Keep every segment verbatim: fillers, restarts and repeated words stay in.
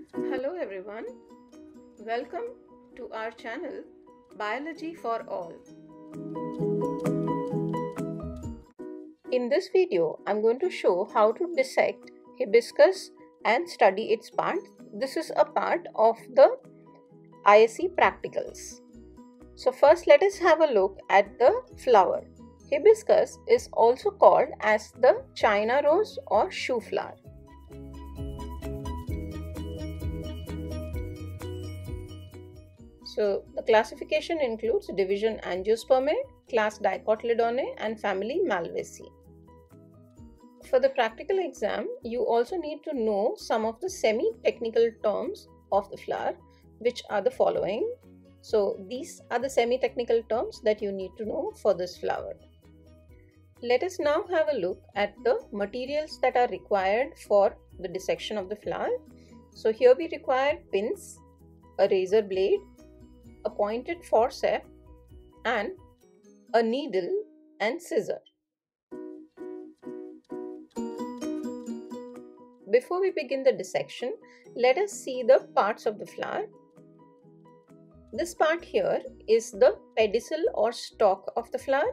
Hello everyone, welcome to our channel Biology for All. In this video, I'm going to show how to dissect hibiscus and study its part. This is a part of the I S C practicals. So first let us have a look at the flower. Hibiscus is also called as the China rose or shoe flower. So the classification includes division Angiospermae, class Dicotyledonnae and family Malvaceae. For the practical exam, you also need to know some of the semi-technical terms of the flower, which are the following. So these are the semi-technical terms that you need to know for this flower. Let us now have a look at the materials that are required for the dissection of the flower. So here we require pins, a razor blade, a pointed forceps and a needle and scissor. Before we begin the dissection, let us see the parts of the flower. This part here is the pedicel or stalk of the flower.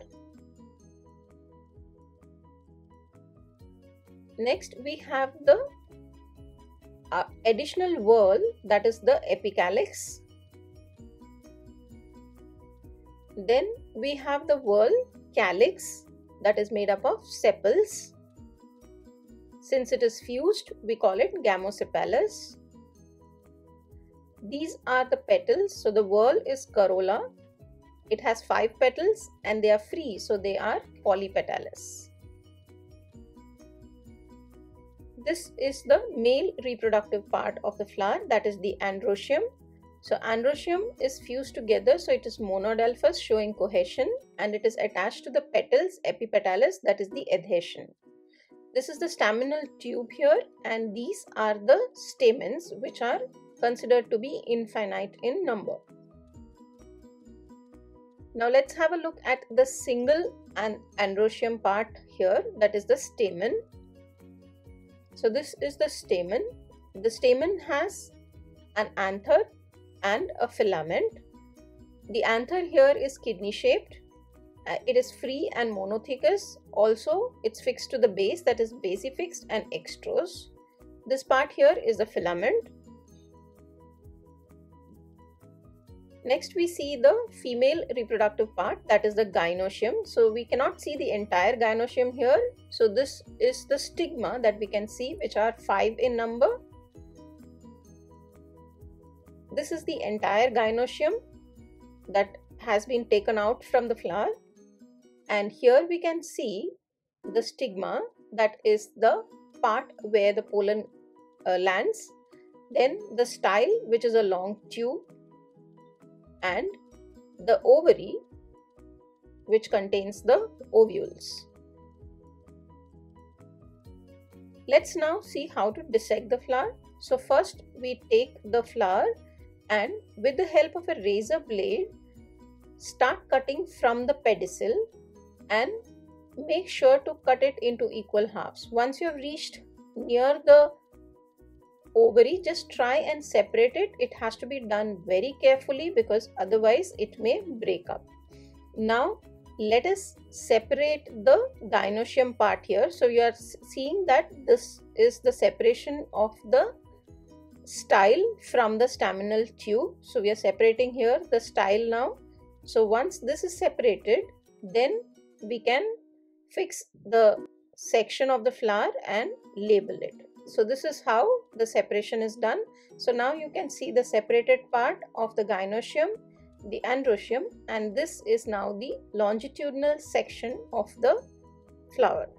Next we have the uh, additional whorl, that is the epicalyx. Then we have the whorl calyx, that is made up of sepals. Since it is fused, we call it gamosepalous. These are the petals. So the whorl is corolla. It has five petals and they are free, so they are polypetalous. This is the male reproductive part of the flower, that is the androecium. So androecium is fused together, so it is monodelphous, showing cohesion, and it is attached to the petals epipetalous, that is the adhesion. This is the staminal tube here, and these are the stamens, which are considered to be infinite in number. Now let's have a look at the single and androecium part here, that is the stamen. So this is the stamen. The stamen has an anther and a filament. The anther here is kidney shaped. Uh, it is free and monothecous. Also, it's fixed to the base, that is basifixed and extrose. This part here is the filament. Next, we see the female reproductive part, that is the gynoecium. So we cannot see the entire gynoecium here. So this is the stigma that we can see, which are five in number. This is the entire gynoecium that has been taken out from the flower. And here we can see the stigma, that is the part where the pollen uh, lands. Then the style, which is a long tube, and the ovary, which contains the ovules. Let's now see how to dissect the flower. So first we take the flower and with the help of a razor blade, start cutting from the pedicel and make sure to cut it into equal halves. Once you have reached near the ovary, just try and separate it. It has to be done very carefully because otherwise it may break up. Now let us separate the gynoecium part here. So you are seeing that this is the separation of the style from the staminal tube. So we are separating here the style now. So once this is separated, then we can fix the section of the flower and label it. So this is how the separation is done. So now you can see the separated part of the gynoecium, the androecium, and this is now the longitudinal section of the flower.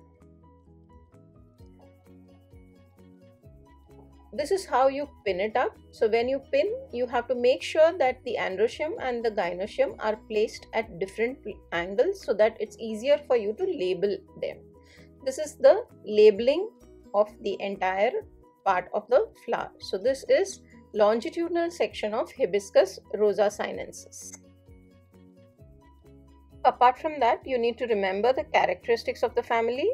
This is how you pin it up. So when you pin, you have to make sure that the androecium and the gynoecium are placed at different angles so that it's easier for you to label them. This is the labeling of the entire part of the flower. So this is longitudinal section of Hibiscus rosa sinensis. Apart from that, you need to remember the characteristics of the family.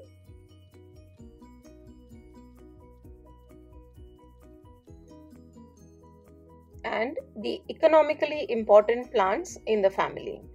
and the economically important plants in the family.